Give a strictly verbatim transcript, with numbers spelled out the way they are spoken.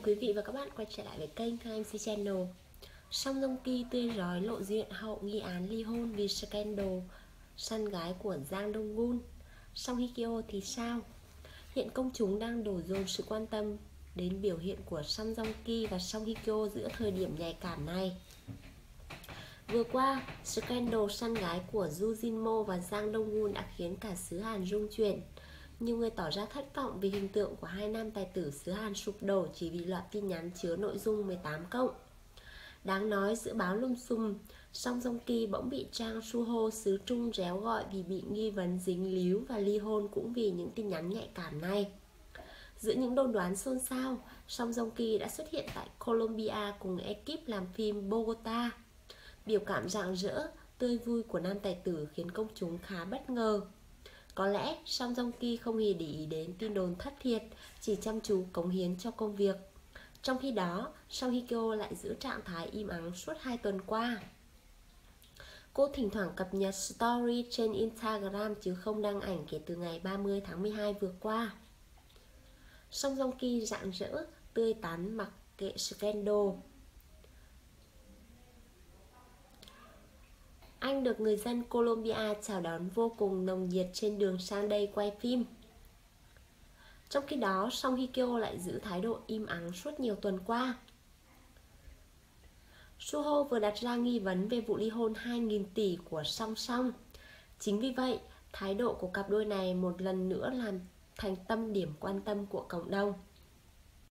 quý vị và các bạn quay trở lại với kênh em xê Channel. Song Joong Ki tươi rói lộ diện hậu nghi án ly hôn vì scandal săn gái của Jang Dong Gun. Song Hye Kyo thì sao? Hiện công chúng đang đổ dồn sự quan tâm đến biểu hiện của Song Joong Ki và Song Hye Kyo giữa thời điểm nhạy cảm này. Vừa qua, scandal săn gái của Joo Jin Mo và Jang Dong Gun đã khiến cả xứ Hàn rung chuyển. Nhiều người tỏ ra thất vọng vì hình tượng của hai nam tài tử xứ Hàn sụp đổ chỉ vì loạt tin nhắn chứa nội dung mười tám cộng. Đáng nói, giữa báo lùm xùm, Song Joong Ki bỗng bị Chang Su-ho xứ Trung réo gọi vì bị nghi vấn dính líu và ly hôn cũng vì những tin nhắn nhạy cảm này. Giữa những đồn đoán xôn xao, Song Joong Ki đã xuất hiện tại Colombia cùng ekip làm phim Bogota. Biểu cảm rạng rỡ, tươi vui của nam tài tử khiến công chúng khá bất ngờ. Có lẽ Song Joong Ki không hề để ý đến tin đồn thất thiệt, chỉ chăm chú cống hiến cho công việc. Trong khi đó, Song Hye Kyo lại giữ trạng thái im ắng suốt hai tuần qua. Cô thỉnh thoảng cập nhật story trên Instagram chứ không đăng ảnh kể từ ngày ba mươi tháng mười hai vừa qua. Song Joong Ki rạng rỡ, tươi tắn mặc kệ scandal. Anh được người dân Colombia chào đón vô cùng nồng nhiệt trên đường sang đây quay phim. Trong khi đó, Song Hye Kyo lại giữ thái độ im ắng suốt nhiều tuần qua. Su-ho vừa đặt ra nghi vấn về vụ ly hôn hai nghìn tỷ của Song Song. Chính vì vậy, thái độ của cặp đôi này một lần nữa làm thành tâm điểm quan tâm của cộng đồng.